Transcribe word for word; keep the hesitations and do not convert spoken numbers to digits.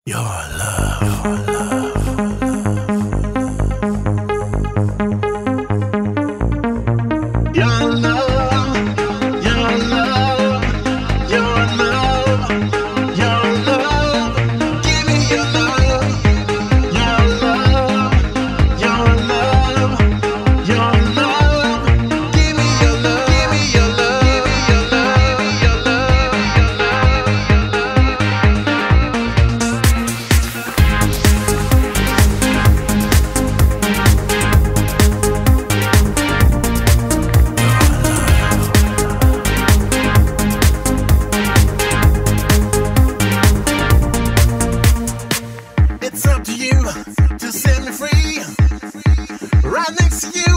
Your love, your love, your love, your love, your love, your love. Give me your love, your love, your love, your love. Give me your love, give me your love, give me your love, your love, your It's up to you to set me free. Right next to you.